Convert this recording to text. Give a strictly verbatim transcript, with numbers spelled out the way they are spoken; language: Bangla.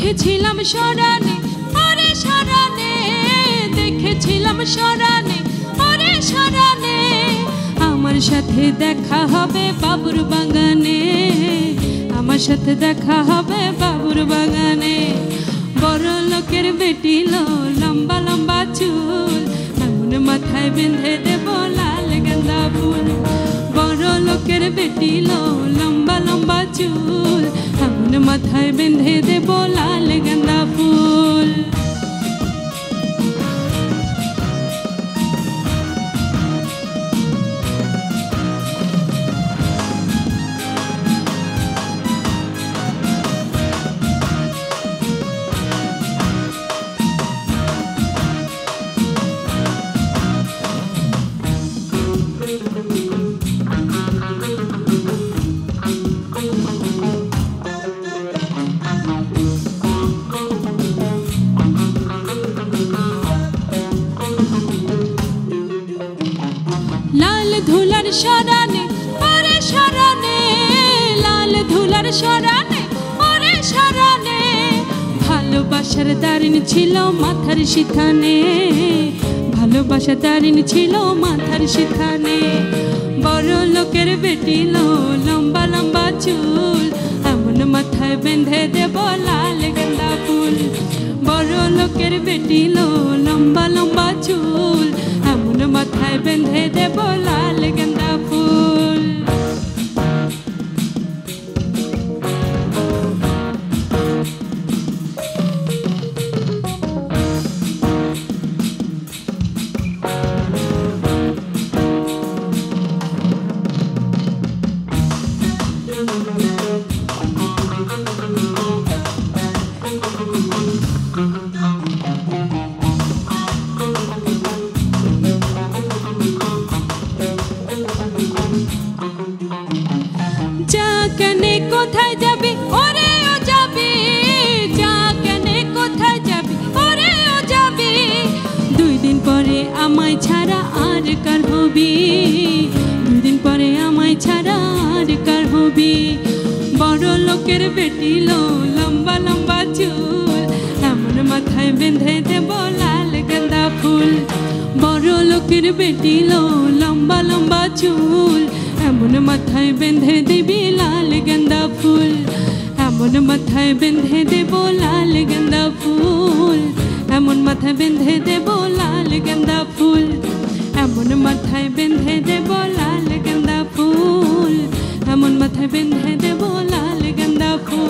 দেখেছিলাম সরানে ওরে সরানে, দেখেছিলাম সরানে ওরে সরানে, আমার সাথে দেখা হবে বাবুর বাগানে, আমার সাথে দেখা হবে বাবুর বাগানে। বড় লোকের বেটি লো লম্বা লম্বা চুল, এমন মাথায় বেঁধে দেব লাল গাঁদা ফুল। বড় লোকের বেটি লো লম্বা লম্বা চুল, এমন মাথায় বেঁধে দেব লাল গাঁদা ফুল। লাল ধুলার সরানে ওরে সরানে, লাল ধুলার সরানে ওরে সরানে, ভালোবাসার দারিন ছিল মাথার সিথানে, ভালোবাসার দারিন ছিল মাথার সিথানে। বড় লোকের বেটি লো লম্বা লম্বা চুল, এমন মাথায় বেঁধে দেব লাল গাঁদা ফুল। বড় লোকের বেটি লো লম্বা লম্বা চুল, এমন মাথায় বেঁধে দেব লাল গাঁদা ফুল। যা কেনে কোথায় যাবি ওরে ও যাবি, যা কেনে কোথায় যাবি ওরে ও যাবি, দুই দিন পরে আমায় ছাড়া আর কার হবি, দুই দিন পরে আমায় ছাড়া আর কার হবি। বড় লোকের বেটি লো লম্বা লম্বা চুল, এমন মাথায় বেঁধে দেব লাল গাঁদা ফুল। বড় লোকের বেটি লো লম্বা লম্বা চুল, এমন মাথায় বেঁধে দিবি লাল গাঁদা ফুল, এমন মাথায় বেঁধে দেব লাল গাঁদা ফুল, এমন মাথায় বেঁধে দেব লাল গাঁদা ফুল, এমন মাথায় বেঁধে দেব লাল গাঁদা ফুল, এমন মাথায় বেঁধে দেব লাল গাঁদা ফুল।